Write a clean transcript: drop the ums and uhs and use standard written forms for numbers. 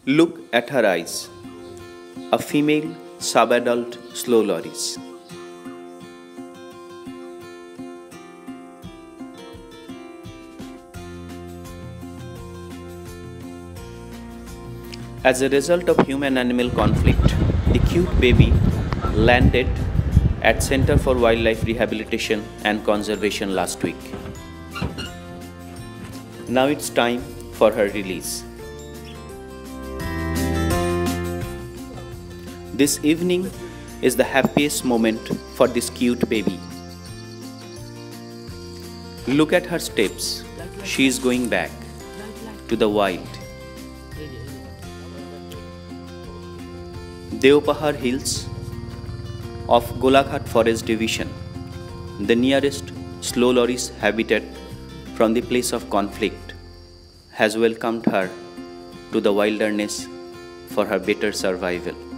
Look at her eyes. A female subadult slow loris. As a result of human-animal conflict, the cute baby landed at Centre for Wildlife Rehabilitation and Conservation last week. Now it's time for her release. This evening is the happiest moment for this cute baby. Look at her steps. She is going back to the wild. Deopahar Hills of Golaghat Forest Division, the nearest slow loris habitat from the place of conflict, has welcomed her to the wilderness for her better survival.